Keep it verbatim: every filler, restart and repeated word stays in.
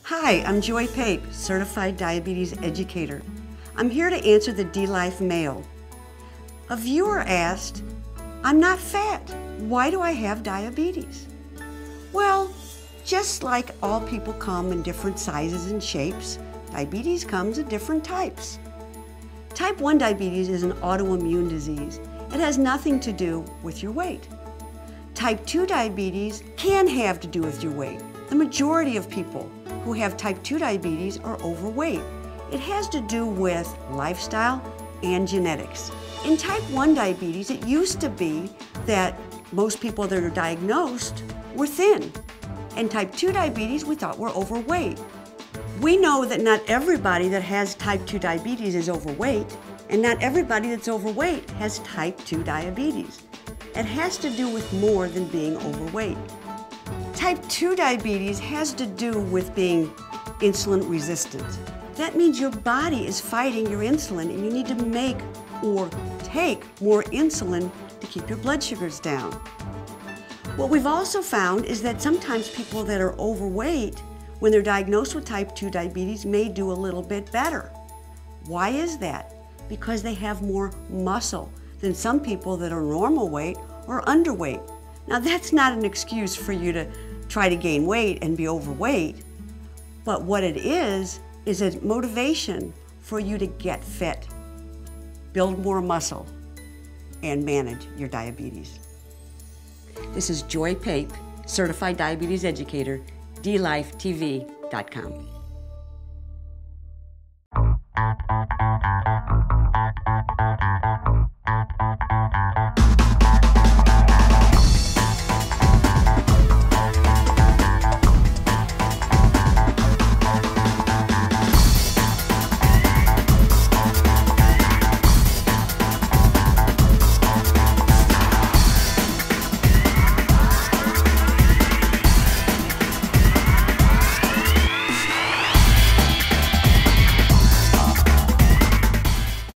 Hi, I'm Joy Pape, Certified Diabetes Educator. I'm here to answer the D-Life mail. A viewer asked, I'm not fat. Why do I have diabetes? Well, just like all people come in different sizes and shapes, diabetes comes in different types. Type one diabetes is an autoimmune disease. It has nothing to do with your weight. Type two diabetes can have to do with your weight. The majority of people who have type two diabetes are overweight. It has to do with lifestyle and genetics. In type one diabetes, it used to be that most people that are diagnosed were thin. And type two diabetes, we thought were overweight. We know that not everybody that has type two diabetes is overweight, and not everybody that's overweight has type two diabetes. It has to do with more than being overweight. Type two diabetes has to do with being insulin resistant. That means your body is fighting your insulin and you need to make or take more insulin to keep your blood sugars down. What we've also found is that sometimes people that are overweight, when they're diagnosed with type two diabetes, may do a little bit better. Why is that? Because they have more muscle than some people that are normal weight or underweight. Now that's not an excuse for you to try to gain weight and be overweight, but what it is, is a motivation for you to get fit, build more muscle, and manage your diabetes. This is Joy Pape, Certified Diabetes Educator, D life T V dot com.